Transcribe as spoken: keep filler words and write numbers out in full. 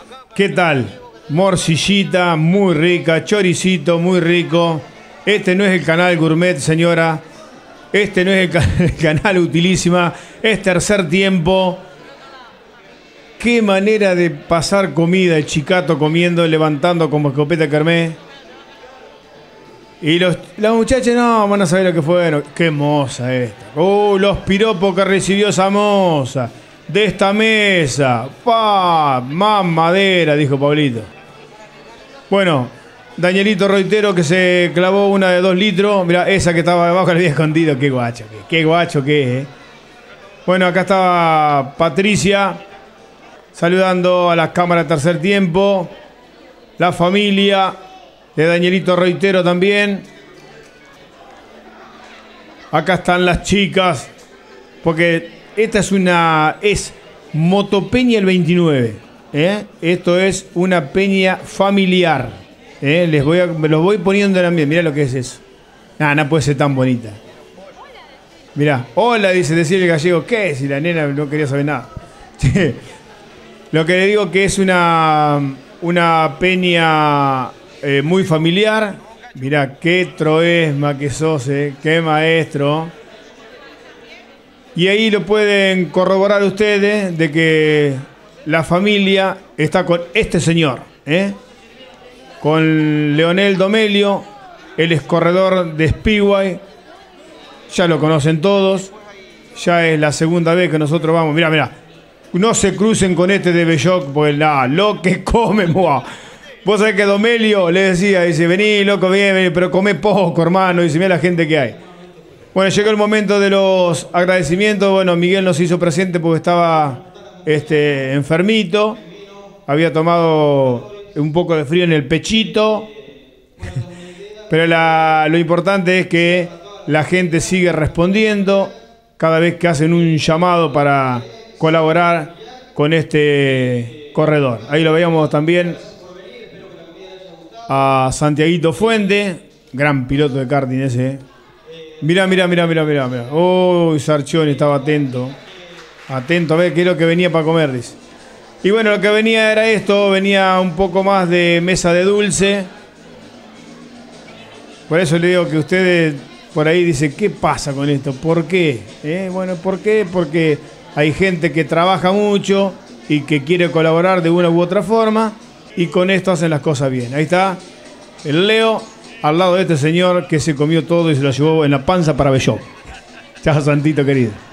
¿Qué tal? Morcillita, muy rica, choricito, muy rico. Este no es el canal Gourmet, señora. Este no es el, can el canal Utilísima. Es Tercer Tiempo. Qué manera de pasar comida, el chicato comiendo, levantando como escopeta Kermés. Y los, las muchachas no van a saber lo que fueron. Qué moza esta. Uh, los piropos que recibió esa moza. De esta mesa. Pa, más madera, dijo Pablito. Bueno, Danielito Roitero que se clavó una de dos litros. Mirá, esa que estaba debajo la había escondido. Qué guacho, qué, qué guacho que es, eh. Bueno, acá estaba Patricia saludando a las cámaras de Tercer Tiempo. La familia de Danielito Roitero también. Acá están las chicas. Porque esta es una... es Motopeña el veintinueve. ¿eh? Esto es una peña familiar. ¿eh? Les voy a, me los voy poniendo en ambiente. Mirá lo que es eso. Nada, no puede ser tan bonita. Mirá. Hola, dice, decirle el gallego. ¿Qué? Si la nena no quería saber nada. Lo que le digo que es una... una peña... Eh, muy familiar. Mirá, qué troesma que sos, eh, qué maestro. Y ahí lo pueden corroborar ustedes de que la familia está con este señor, eh, con Leonel Domelio. Él es corredor de Speedway. Ya lo conocen todos. Ya es la segunda vez que nosotros vamos. Mirá, mirá. No se crucen con este de Belloc, porque nah, lo que come, muah. Vos sabés que Domelio le decía, dice, vení, loco, vení, vení, pero comé poco, hermano. Dice, mirá la gente que hay. Bueno, llegó el momento de los agradecimientos. Bueno, Miguel nos hizo presente porque estaba este, enfermito. Había tomado un poco de frío en el pechito. Pero la, lo importante es que la gente sigue respondiendo cada vez que hacen un llamado para colaborar con este corredor. Ahí lo veíamos también a Santiaguito Fuente, gran piloto de karting ese. Mirá, mirá, mirá, mirá, mirá, mirá. Uy, oh, Sarchioni estaba atento. Atento a ver qué es lo que venía para comer, dice. Y bueno, lo que venía era esto, venía un poco más de mesa de dulce. Por eso le digo que ustedes por ahí dicen, ¿qué pasa con esto? ¿Por qué? ¿Eh? Bueno, ¿por qué? Porque hay gente que trabaja mucho y que quiere colaborar de una u otra forma. Y con esto hacen las cosas bien. Ahí está el Leo al lado de este señor que se comió todo y se lo llevó en la panza para Belloc. Chao, Santito querido.